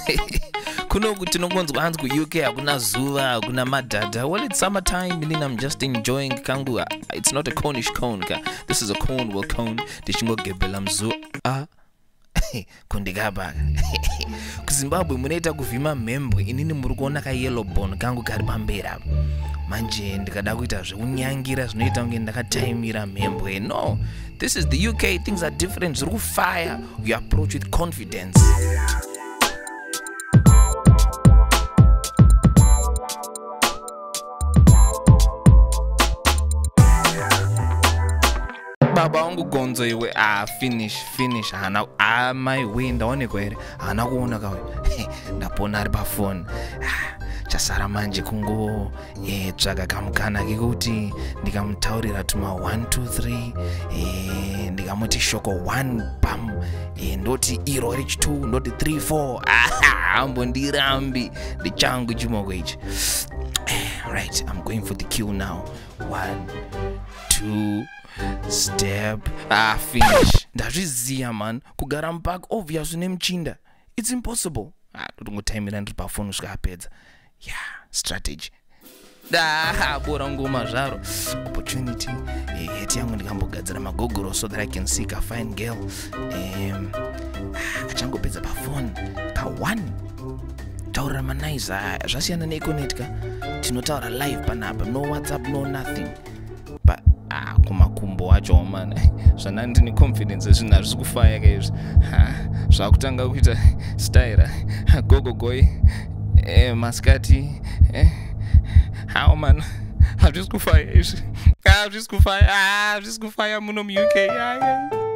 Kuno kuti nongonzwa hanzi ku-UK hakuna zuva hakuna madhadha. Well, it's summertime meaning I'm just enjoying kangu. It's not a cone-ish cone ka. This is a cone, well cone. Ndichingogebhela mzuva kundikapa. KuZimbabwe munoita kuvhima mhembwe, inini muri kuona ka yellow bone kangu kari pamberi apa. Manje ndikada kuita zvekunyangira zvinoita kunge ndakataimira mhembwe. No, this is the UK. Things are different. Zviri kufaya. You approach with confidence. Baba wangu gonzo iwe finish hana my way ndaonekwa here hana kuona kawe ndapona ari pafoni chasara manje kungo tsvaga kamukana kekuti ndikamutaurira tuma 1 2 3 ndikamuti shoko 1 bam ndoti iro reach 2 ndoti 3 4 hambo ndirambi ndichangu chimoko ichi. Right, I'm going for the kill now. 1 2 step finish. Ndazviziya man kugara mupark obvious nemuchinda. It's impossible. Ndotongotaimira ndiri pafoni kusvika apedza. Yeah, strategy. Bora ngoma zvaro. Opportunity. Heti yangu ndikambogadzira magogoro so that I can seek a fine girl. Achangopedza pafoni ka 1. Taura manaiza zvasiyana neConnect ka. Tinotaura live panapa, no WhatsApp, no nothing. But kumakumbo wacho man. Zvana ndine confidence zvinhu zvikufaya kaizvi. Zvakutanga kuita style. Gogo goy. Maskati. How man? Hazvikufaya izvi. Hazvikufaya muno mu UK.